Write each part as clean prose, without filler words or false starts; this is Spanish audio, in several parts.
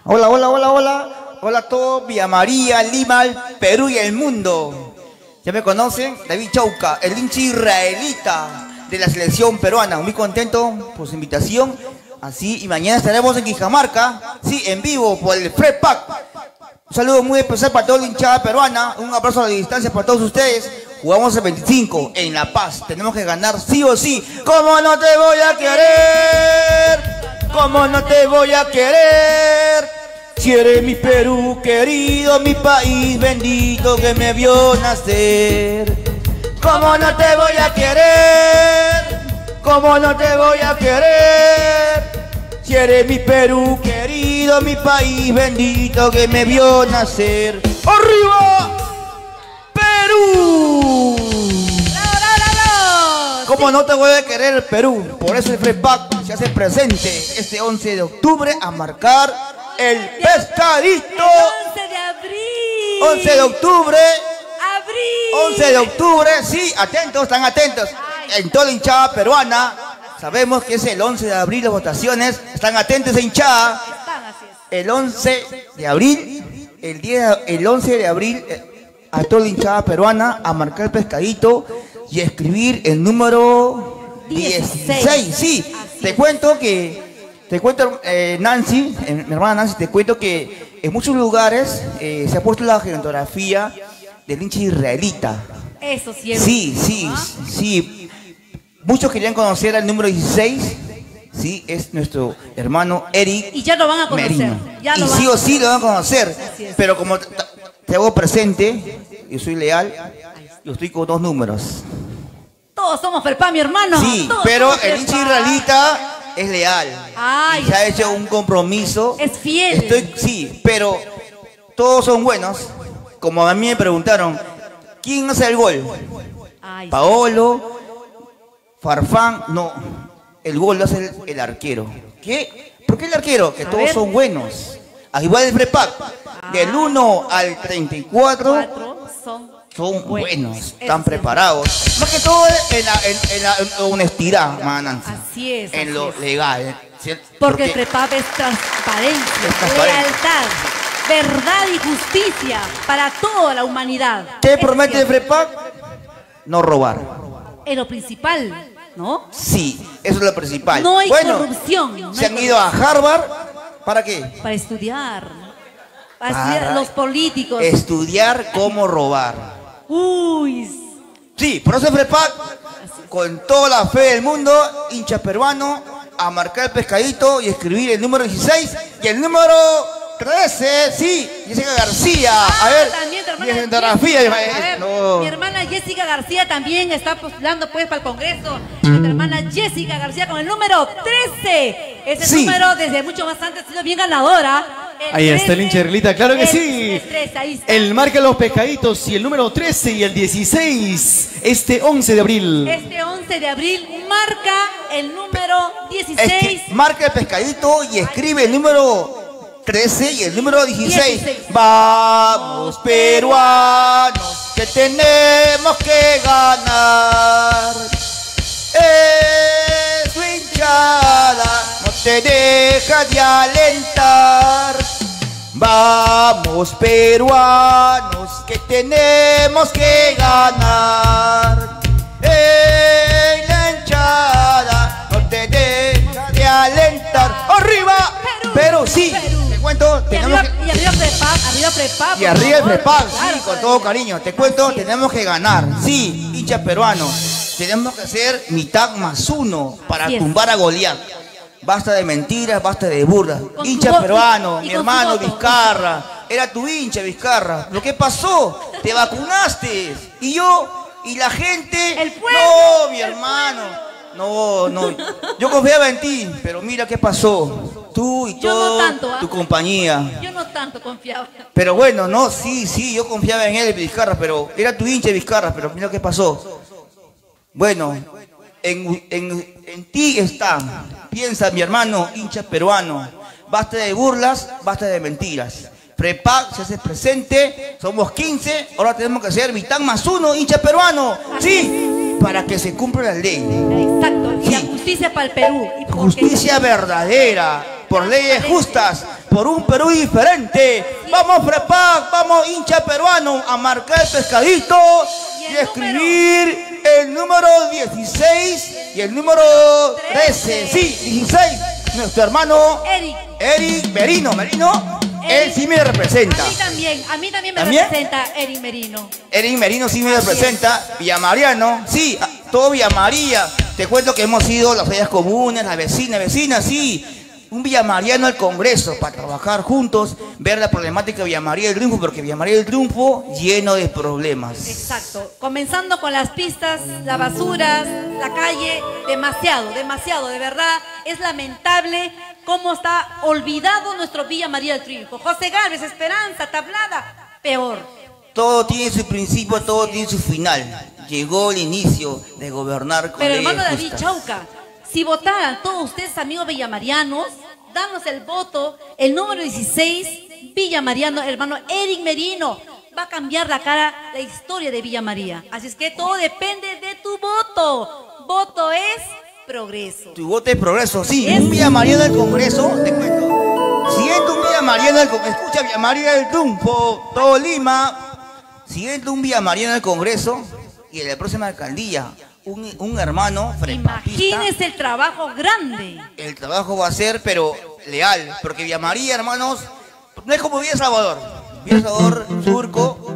Hola, hola, hola, hola. Hola a todos, Villa María, Lima, Perú y el mundo. Ya me conocen, David Chauca, el hincha israelita de la selección peruana. Muy contento por su invitación. Así, y mañana estaremos en Quijamarca, sí, en vivo por el Fred Pack. Un saludo muy especial para toda la hinchada peruana. Un abrazo a la distancia para todos ustedes. Jugamos el 25 en La Paz. Tenemos que ganar sí o sí. ¿Cómo no te voy a querer? ¿Cómo no te voy a querer? Si eres mi Perú querido, mi país bendito que me vio nacer. ¿Cómo no te voy a querer? ¿Cómo no te voy a querer? Si eres mi Perú querido, mi país bendito que me vio nacer. ¡Arriba! ¡Perú! ¿Cómo no te voy a querer, Perú? Por eso el Fred Pack se hace presente este 11 de octubre a marcar el pescadito. El 11 de abril. 11 de octubre. Abril. 11 de octubre, sí, atentos, están atentos. En toda la hinchada peruana, sabemos que es el 11 de abril las votaciones. Están atentos, hinchada. Están, así es. El 11 de abril, el 11 de abril, a toda la hinchada peruana a marcar el pescadito y escribir el número 16. Sí, te cuento, Nancy, mi hermana Nancy, te cuento que en muchos lugares se ha puesto la geografía del hincha israelita. Eso sí es. Sí. Muchos querían conocer al número 16. Sí, es nuestro hermano Eric. Y ya lo van a conocer. Merino. Ya lo y van sí a o sí lo van a conocer. Así es. Pero como te hago presente, yo soy leal, yo estoy con dos números. Todos somos Ferpa, mi hermano. Sí, Todos pero somos el hincha Ferpa. israelita es leal. Ay, y se ha hecho un compromiso. es fiel. Sí, pero todos son buenos. Como a mí me preguntaron, ¿quién hace el gol? Ay, Paolo, Farfán, no. El gol lo hace el arquero. ¿Qué? ¿Por qué el arquero? Que A todos ver. son buenos. Al igual del Frepac, del 1 al 34 cuatro son buenos, Eso están sí. preparados. Más que todo en la honestidad, Nancy. Así es. En así lo es. legal. ¿Sí? Porque el Prepap es transparencia, Es transparente. lealtad, verdad y justicia para toda la humanidad. ¿Qué Es promete el cierto. Frepac? No robar. Es lo principal, ¿no? Sí, eso es lo principal. No hay bueno, corrupción. no se hay han ido a Harvard, ¿para qué? para estudiar. Para Para estudiar los políticos. Estudiar cómo robar. Uy. Sí, por eso el Frepac, con toda la fe del mundo, hincha peruano, a marcar el pescadito y escribir el número 16 y el número 13, sí, Jessica García. A ver, También tu mi hermana fotografía, Jessica. A ver, no. mi hermana Jessica García también está postulando pues para el Congreso. Nuestra hermana Jessica García con el número 13. Ese Sí. número desde mucho más antes ha sido bien ganadora. Ahí está el hincha israelita, claro que el- sí. el 13, ahí está. El marca los pescaditos y el número 13 y el 16, este 11 de abril. Este 11 de abril marca el número 16. Marca el pescadito y escribe el número 13 y el número 16. 16. Vamos, peruanos, que tenemos que ganar. Es tu hinchada, no te deja de alentar. Vamos, peruanos, que tenemos que ganar. La hinchada no te deja de alentar. ¡Arriba! Pero sí, Perú. te cuento, Y tenemos arriba, que... y arriba Prepap, arriba Prepap. Y arriba el Frepac, sí, Claro, con claro. todo cariño. Te cuento, Así es. tenemos que ganar. Sí, hincha peruano. Tenemos que hacer mitad más uno para Así es. tumbar a Goliat. Basta de mentiras, basta de burlas. Con Hincha tu voto, peruano, y mi con tu hermano voto. Vizcarra. Era tu hincha, Vizcarra. ¿Lo que pasó? Te vacunaste. Y yo, y la gente. El pueblo, No, mi el hermano. No. Yo confiaba en ti, pero mira qué pasó. Tú y Yo no toda tanto, ¿ah? tu compañía. Yo no tanto confiaba. Pero bueno, no, sí, yo confiaba en él, Vizcarra, pero era tu hincha Vizcarra, pero mira qué pasó. Bueno, en ti está, piensa mi hermano, hincha peruano, basta de burlas, basta de mentiras. Prepac se hace presente, somos 15, ahora tenemos que hacer mitad más uno, hincha peruano, sí, para que se cumpla la ley. Exacto. Y la Sí. justicia para el Perú. Y porque- Justicia verdadera, por leyes justas, por un Perú diferente. Vamos Frepac, vamos hincha peruano a marcar el pescadito y escribir el número 16 y el número 13. Sí, 16. Nuestro hermano Eric Merino. Él sí me representa. A mí también me representa Eric Merino. Eric Merino sí me representa. Villamariano, sí, todo Villa María. Te cuento que hemos ido las ollas comunes, las vecinas, sí. Un villamariano al Congreso para trabajar juntos, ver la problemática de Villa María del Triunfo, porque Villa María del Triunfo lleno de problemas. Exacto. Comenzando con las pistas, las basuras, la calle, demasiado, de verdad. Es lamentable cómo está olvidado nuestro Villa María del Triunfo. José Gálvez, Esperanza, Tablada, peor. Todo tiene su principio, todo tiene su final. Llegó el inicio de gobernar con Pero leyes hermano David justas. Chauca, si votaran todos ustedes, amigos villamarianos, danos el voto, el número 16, villamariano, hermano Eric Merino, va a cambiar la historia de Villa María. Así es que todo depende de tu voto. Voto es progreso. Tu voto es progreso, sí. Un villamariano del Congreso, te cuento. Siendo un villamariano del Congreso, escucha, Villa María del Triunfo, todo Lima, siendo un villamariano del Congreso y en la próxima alcaldía, un hermano frepapista. Imagínese el trabajo grande. El trabajo va a ser, pero leal, porque Villa María, hermanos, no es como Villa Salvador. Villa Salvador, Surco,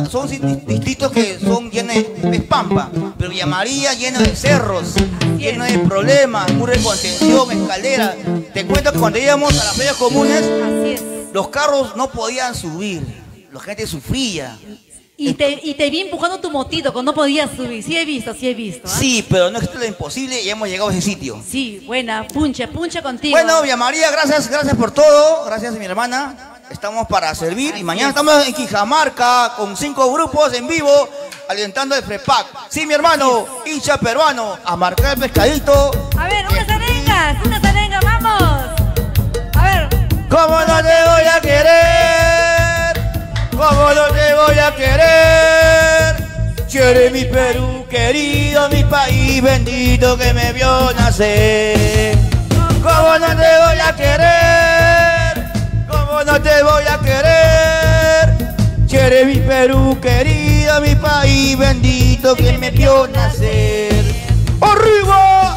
son distritos que son llenos de pampa, pero Villa María lleno de cerros, lleno de problemas, muro de contención, escalera. Te cuento que cuando íbamos a las ollas comunes, los carros no podían subir, la gente sufría. Y te vi empujando tu motito cuando no podías subir. Sí he visto. ¿Eh? Sí, pero no es lo imposible y hemos llegado a ese sitio. Sí, buena, punche contigo. Bueno, Villa María, gracias por todo. Gracias, mi hermana. Estamos para servir y mañana estamos en Quijamarca con 5 grupos en vivo alentando el Frepac. Sí, mi hermano, hincha peruano, a marcar el pescadito. A ver, unas arengas, vamos. A ver. ¿Cómo no te voy a querer? ¿Cómo no te voy a querer? Si eres mi Perú querido, mi país bendito que me vio nacer. ¿Cómo no te voy a querer? ¿Cómo no te voy a querer? Si eres mi Perú querido, mi país bendito que me vio nacer. ¡Arriba!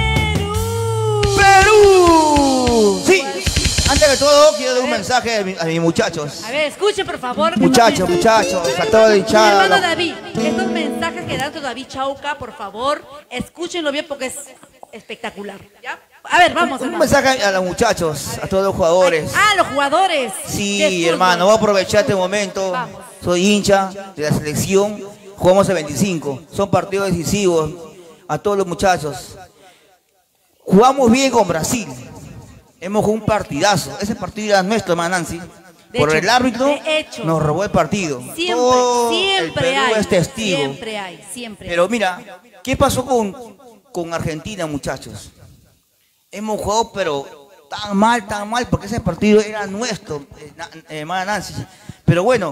¡Perú! Sí. Antes que todo, quiero dar un mensaje a mis muchachos. A ver, escuchen por favor. Muchachos, a toda la hinchada. Hermano David, estos mensajes que da David Chauca, por favor, escúchenlo bien porque es espectacular. ¿Ya? A ver, vamos. Un mensaje a los muchachos, a todos los jugadores. Los jugadores. Sí, hermano, voy a aprovechar este momento. Vamos. Soy hincha de la selección, jugamos el 25. Son partidos decisivos. A todos los muchachos. Jugamos bien con Brasil. Hemos jugado un partidazo. Ese partido era nuestro, hermano Nancy. Por el árbitro nos robó el partido. Siempre el Perú hay. es testigo. Siempre. Pero mira, ¿qué pasó con Argentina, muchachos? Hemos jugado, pero tan mal, porque ese partido era nuestro, hermana Nancy. Pero bueno,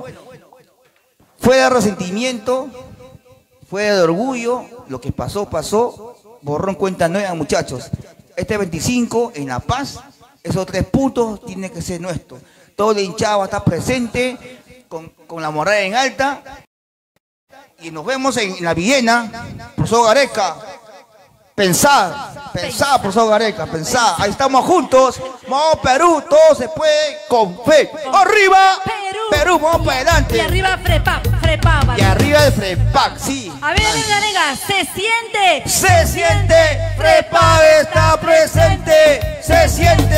fue de resentimiento, fue de orgullo, lo que pasó, borrón cuenta nueva, muchachos. Este 25 en La Paz, esos 3 puntos tienen que ser nuestros. Todo el hinchado va a estar presente, con la moral en alta. Y nos vemos en la Villena, profesor Gareca. Pensá, profesor Gareca, pensá. Ahí estamos juntos. Vamos Perú, todo se puede con fe. ¡Arriba! Perú, vamos para adelante. Y arriba Frepac. Y arriba el Frepac, sí. A ver, venga, se siente. Frepac está presente. Se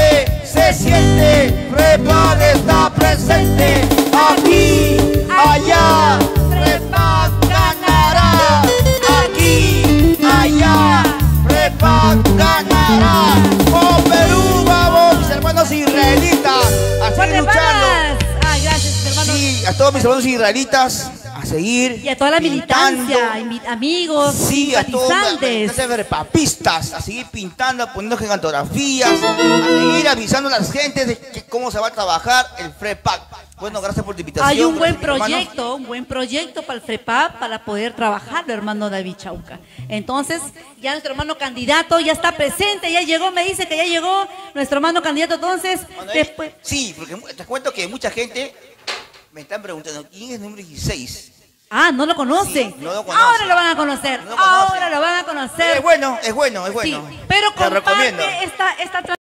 siente. Frepac está presente. Aquí, allá, Frepac ganará. Aquí, allá, Frepac ganará. ¡Oh, Perú, vamos! Mis hermanos israelitas, a seguir luchando. Gracias, hermanos. Sí, a todos mis hermanos israelitas, a seguir. Y a toda la militancia, amigos, sí, a todos simpatizantes. Frepapistas, a seguir pintando, poniendo gigantografías, a seguir avisando a las gentes de cómo se va a trabajar el Frepac. Bueno, gracias por la invitación. Hay un buen gracias, mi hermano. proyecto, para el FREPAP, para poder trabajarlo, hermano David Chauca. Entonces, ya nuestro hermano candidato ya está presente, ya llegó, me dice que ya llegó nuestro hermano candidato, entonces, después... Sí, porque te cuento que mucha gente me están preguntando, ¿quién es el número 16? Ah, no lo conoce. Sí, no lo conoce. Ahora lo van a conocer. No lo conoce. Ahora lo van a conocer. Es bueno, es bueno, es bueno. Sí, pero Te recomiendo. comparte esta